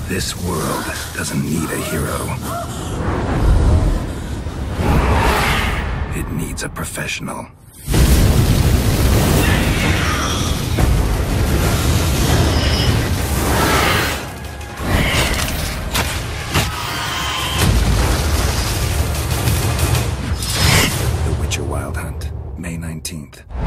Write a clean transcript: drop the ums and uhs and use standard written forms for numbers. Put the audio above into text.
This world doesn't need a hero. It needs a professional. The Witcher Wild Hunt, May 19th.